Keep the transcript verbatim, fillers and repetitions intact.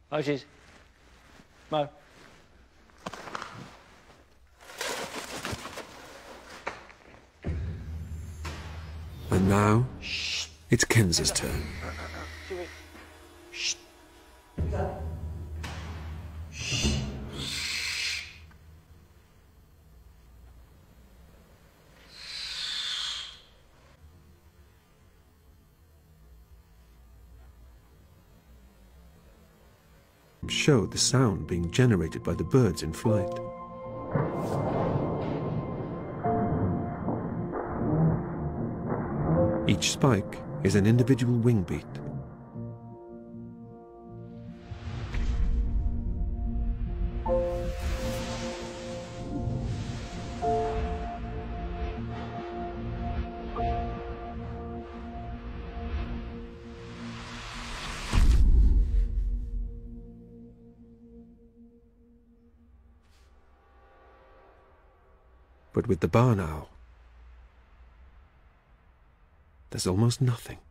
Moses. Mo. And now, it's Kenz's turn. Shh. Showed the sound being generated by the birds in flight. Each spike is an individual wing beat. But with the barn owl, there's almost nothing.